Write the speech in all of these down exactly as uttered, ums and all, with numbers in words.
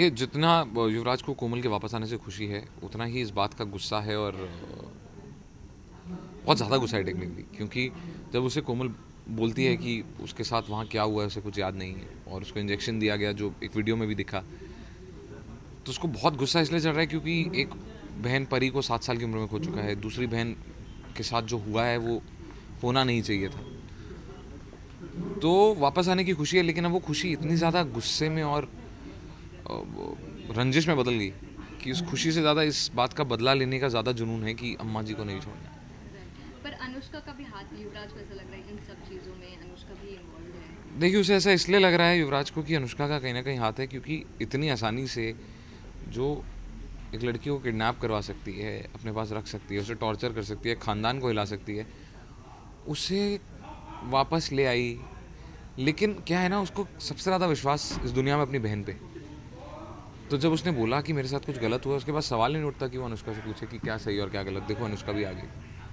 देखिए, जितना युवराज को कोमल के वापस आने से खुशी है, उतना ही इस बात का गुस्सा है, और बहुत ज़्यादा गुस्सा है टेक्निकली, क्योंकि जब उसे कोमल बोलती है कि उसके साथ वहाँ क्या हुआ है उसे कुछ याद नहीं है, और उसको इंजेक्शन दिया गया जो एक वीडियो में भी दिखा, तो उसको बहुत गुस्सा इसलिए चल रहा है क्योंकि एक बहन परी को सात साल की उम्र में खो चुका है, दूसरी बहन के साथ जो हुआ है वो होना नहीं चाहिए था। तो वापस आने की खुशी है, लेकिन अब वो खुशी इतनी ज़्यादा गुस्से में और रंजिश में बदल गई कि उस खुशी से ज़्यादा इस बात का बदला लेने का ज़्यादा जुनून है कि अम्मा जी को नहीं छोड़ना। पर अनुष्का का भी हाथ, युवराज को ऐसा लग रहा है इन सब चीज़ों में अनुष्का भी इन्वॉल्व है। देखिए, उसे ऐसा इसलिए लग रहा है युवराज को कि अनुष्का का कहीं ना कहीं हाथ है, क्योंकि इतनी आसानी से जो एक लड़की को किडनैप करवा सकती है, अपने पास रख सकती है, उसे टॉर्चर कर सकती है, ख़ानदान को हिला सकती है, उसे वापस ले आई। लेकिन क्या है ना, उसको सबसे ज़्यादा विश्वास इस दुनिया में अपनी बहन पे। तो जब उसने बोला कि मेरे साथ कुछ गलत हुआ, उसके बाद सवाल नहीं उठता कि वो अनुष्का से पूछे कि क्या सही और क्या गलत। देखो, अनुष्का भी आ गई।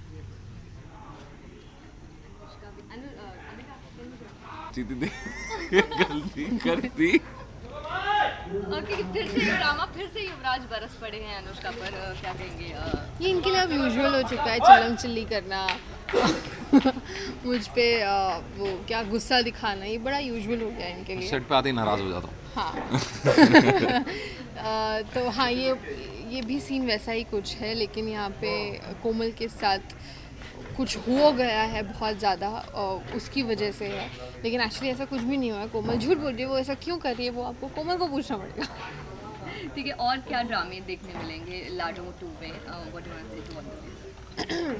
गलती कर दी। ओके, फिर से ड्रामा, फिर से युवराज बरस पड़े हैं अनुष्का पर, क्या कहेंगे? ये इनके लिए अब यूजुअल हो चुका है, चलम चिल्ली करना मुझ पे आ, वो क्या गुस्सा दिखाना, ये बड़ा यूजुअल हो गया है इनके लिए। सेट पे आते ही नाराज हो जाता हूँ। हाँ आ, तो हाँ, ये ये भी सीन वैसा ही कुछ है, लेकिन यहाँ पे कोमल के साथ कुछ हो गया है बहुत ज़्यादा, उसकी वजह से है। लेकिन एक्चुअली ऐसा कुछ भी नहीं हुआ है, कोमल झूठ बोल रही है। वो ऐसा क्यों कर रही है, वो आपको कोमल को पूछना पड़ेगा। ठीक है, और क्या ड्रामे देखने मिलेंगे लाडो टू में? What do you want to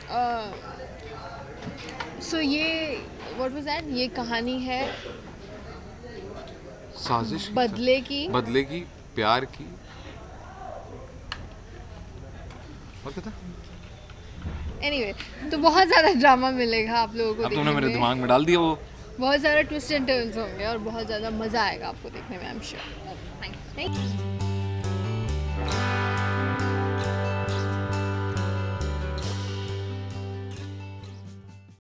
so ये व्हाट वाज दैट, ये कहानी है साजिश बदले की, बदले की, प्यार की, और क्या था? एनीवे anyway, तो बहुत ज़्यादा ड्रामा मिलेगा आप लोगों को। अब तुमने मेरे दिमाग में डाल दिया वो। बहुत ज़्यादा ट्विस्ट एंड टर्न्स होंगे और बहुत ज़्यादा मज़ा आएगा आपको देखने में, I am sure. Thank you.